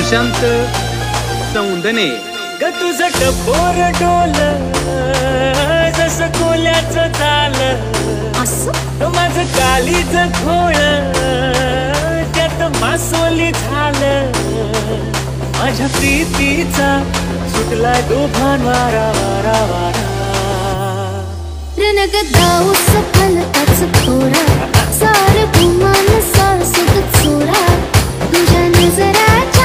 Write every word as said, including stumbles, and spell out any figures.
प्रशांत सौंदने। ग तुझं टपोर डोल जसं कोल्याचं ताल, असं माझं कालीचं खोळ त्यात मासोली झालं, माझ्या प्रीतीचा सुटला दोभान वारा वारा वारा। रणग दाऊस फलकाच खोरा, सार भूमान सारसुत चोरा, तुझ्या नजरात